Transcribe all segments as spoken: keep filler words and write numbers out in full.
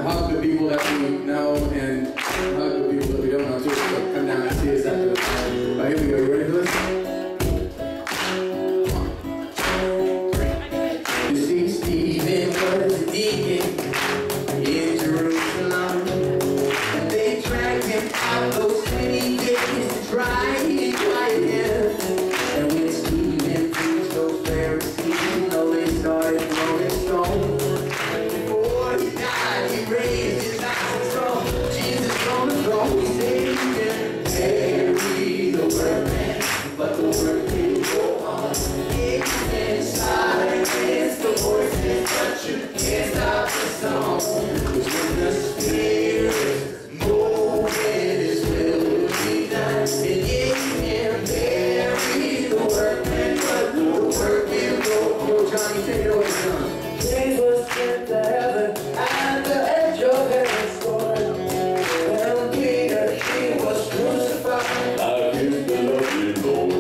hug the people that we know and hug the people that we don't know too. So come down and see us after the time. All right, here we go. You ready for this? You see, Stephen was a deacon in Jerusalem, and they dragged him out those many days to try and quiet him. And when Stephen preached, those Pharisees, you know, they started throwing stones. Before he died, he raised his eyes from Jesus on the throne. He said, "You can bury the workman, but the work will go on. You can silence the voices, but you can't stop the song. Cause when the Spirit moves, His will will be done. And yeah, you can bury the workman, but the work will go on." Johnny, take it away, John. Jesus sent to heaven at the edge of heaven's door. And Peter, he was crucified. I kissed the lovely Lord.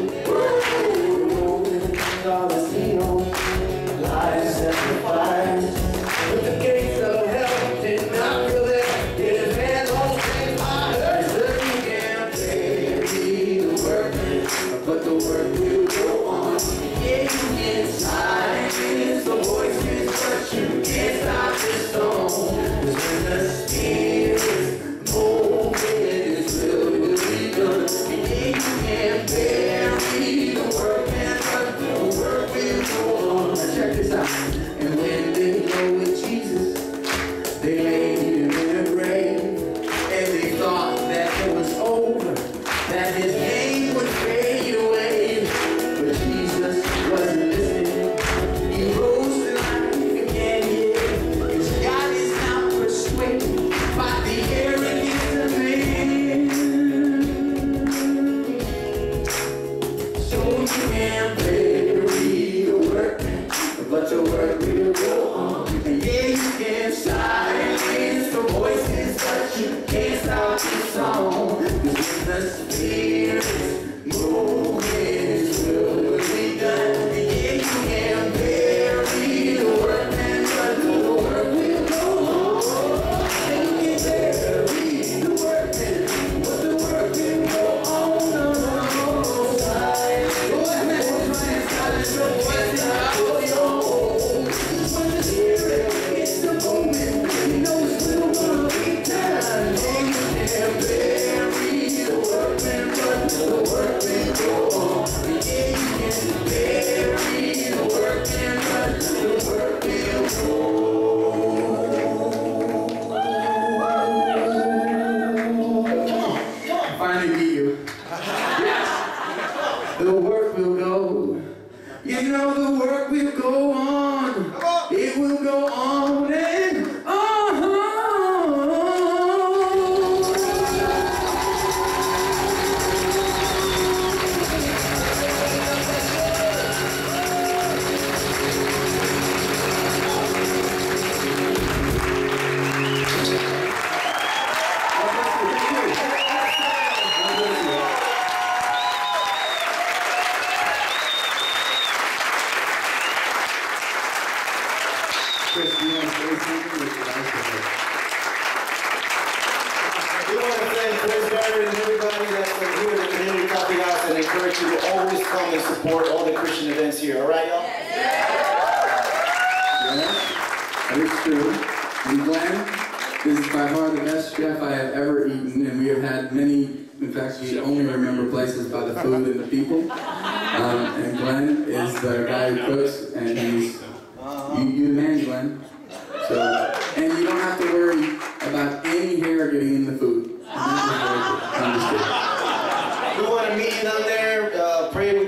God is healed, lies sacrifice. But the gates of hell did not prevail. His hands on straight fire. So you can't bury the workman, but the work will go on. Yeah, you can silence the voices, but you can't stop the song. Cause when the Spirit moves, His will will be done. Yeah, you can bury the workman, but the work will go on. Now check this out. And when they go with Jesus, they laid him in a grave, and they thought that it was over, that his name would fade away. But Jesus wasn't listening. He rose to life again, yeah. Cause God is not persuaded by the arrogance of man. So you can bury the workman, but the work will go on. And yeah, you can silence the voices, but you can't stop the song. Cause when the Spirit moves, His will will be done. And yeah, you can bury the workman, but the work will go on. And you can bury the workman, but the work will go on. No, no, no. Silence the voices, silence the voices of your own. When the Spirit hits the moment, you know it's still gonna be time. And you can bury the workman, but the work will go on. Yeah, you can bury the workman, but the work will go on. Finally beat you. Yes. The work will go. You know the work will go on. It will go on and on. Chris, do you want to say something? We want to thank Chris Danbury and everybody that's here at the Community Coffeehouse and encourage you to always come and support all the Christian events here. All right, y'all? Yes, that is true. And Glenn, this is by far the best chef I have ever eaten, and we have had many. In fact, we only remember places by the food and the people. Um, and Glenn is the guy who cooks, and he's you, you the man, Glenn. So, and you don't have to worry about any hair getting in the food. I'm just kidding. We want to meet you down there. Uh, pray with